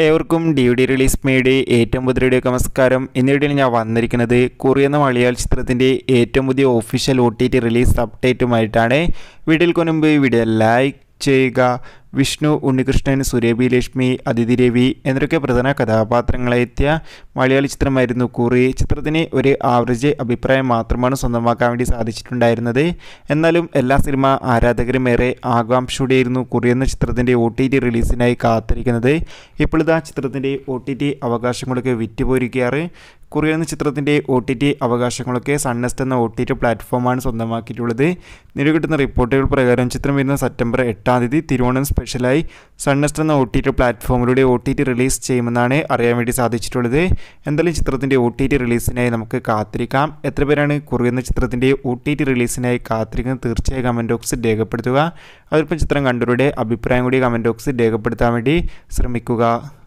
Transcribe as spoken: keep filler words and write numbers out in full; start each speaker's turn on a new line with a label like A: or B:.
A: ഏവർക്കും D V D release മേയുടെ ഏറ്റവും പുതിയ വീഡിയോ നമസ്കാരം. ഇന്ന് വീഡിയോയിൽ ഞാൻ വന്നിരിക്കുന്നത് കുറി എന്ന മലയാള ചിത്രത്തിൻ്റെ ഏറ്റവും പുതിയ official O T T release അപ്ഡേറ്റുമായിട്ടാണ്. വീഡിയോയിൽ മുൻപ് വീഡിയോ ലൈക്ക് ചെയ്യുക. വിഷ്ണു, ഉണ്ണികൃഷ്ണൻ, സുരഭി ലക്ഷ്മി, അതിഥി രവി എന്നൊക്കെ പ്രധാന കഥാപാത്രങ്ങളെത്തിയ മലയാള ചിത്രമായിരുന്നു കുറി. ചിത്രത്തിന് ഒരു ആവറേജ് അഭിപ്രായം മാത്രമാണ് സ്വന്തമാക്കാൻ വേണ്ടി സാധിച്ചിട്ടുണ്ടായിരുന്നത്. എന്നാലും എല്ലാ സിനിമ ആരാധകരും ഏറെ ആകാംക്ഷയോടെയായിരുന്നു കുറി എന്ന ചിത്രത്തിൻ്റെ ഒ ടി ടി റിലീസിനായി കാത്തിരിക്കുന്നത്. ഇപ്പോഴിതാ ചിത്രത്തിൻ്റെ ഒ ടി ടി അവകാശങ്ങളൊക്കെ വിറ്റുപോയിരിക്കുകയാണ്. കുറി എന്ന ചിത്രത്തിൻ്റെ ഒ ടി ടി അവകാശങ്ങളൊക്കെ സൺനെസ്റ്റ് എന്ന ഒ ടി ടി പ്ലാറ്റ്ഫോമാണ് സ്വന്തമാക്കിയിട്ടുള്ളത്. നിലവിൽ കിട്ടുന്ന റിപ്പോർട്ടുകൾ പ്രകാരം ചിത്രം വരുന്ന സെപ്റ്റംബർ എട്ടാം തീയതി തിരുവോണം സ്പെഷ്യലായി സൺനെസ്റ്റ് എന്ന ഒ ടി ടി പ്ലാറ്റ്ഫോമിലൂടെ ഒ ടി ടി റിലീസ് ചെയ്യുമെന്നാണ് അറിയാൻ വേണ്ടി സാധിച്ചിട്ടുള്ളത്. എന്തായാലും ചിത്രത്തിൻ്റെ ഒ ടി ടി റിലീസിനായി നമുക്ക് കാത്തിരിക്കാം. എത്ര പേരാണ് കുറി എന്ന ചിത്രത്തിൻ്റെ ഒ ടി ടി റിലീസിനായി കാത്തിരിക്കുന്നത് തീർച്ചയായും കമൻറ്റ് ബോക്സിൽ രേഖപ്പെടുത്തുക. അതിപ്പം ചിത്രം കണ്ടവരുടെ അഭിപ്രായം കൂടി കമൻറ്റ് ബോക്സിൽ രേഖപ്പെടുത്താൻ വേണ്ടി ശ്രമിക്കുക.